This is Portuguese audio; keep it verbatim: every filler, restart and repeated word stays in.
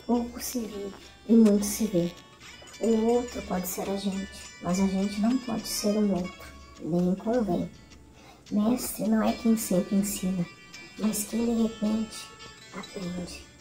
Pouco se vive e muito se vê. O outro pode ser a gente, mas a gente não pode ser o outro, nem convém. Mestre não é quem sempre ensina, mas quem de repente aprende.